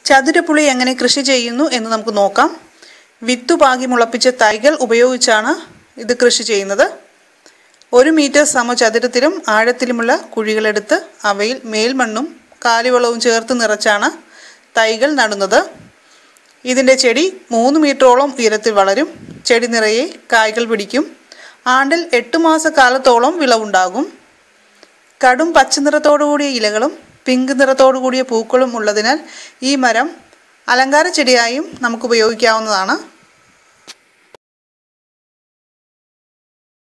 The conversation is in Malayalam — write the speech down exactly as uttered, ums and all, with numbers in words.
ചതുരപ്പുളി എങ്ങനെ കൃഷി ചെയ്യുന്നു എന്ന് നമുക്ക് നോക്കാം. വിത്തുപാകി മുളപ്പിച്ച തൈകൾ ഉപയോഗിച്ചാണ് ഇത് കൃഷി ചെയ്യുന്നത്. ഒരു മീറ്റർ സമചതുരത്തിലും ആഴത്തിലുമുള്ള കുഴികളെടുത്ത് അവയിൽ മേൽമണ്ണും കാലിവളവും ചേർത്ത് നിറച്ചാണ് തൈകൾ നടുന്നത്. ഇതിൻ്റെ ചെടി മൂന്ന് മീറ്ററോളം ഉയരത്തിൽ വളരും. ചെടി നിറയെ കായ്കൾ പിടിക്കും. ആണ്ടിൽ എട്ട് മാസക്കാലത്തോളം വിളവുണ്ടാകും. കടും പച്ചനിറത്തോടുകൂടിയ ഇലകളും പിങ്ക് നിറത്തോടു കൂടിയ പൂക്കളും ഉള്ളതിനാൽ ഈ മരം അലങ്കാര ചെടിയായും നമുക്ക് ഉപയോഗിക്കാവുന്നതാണ്.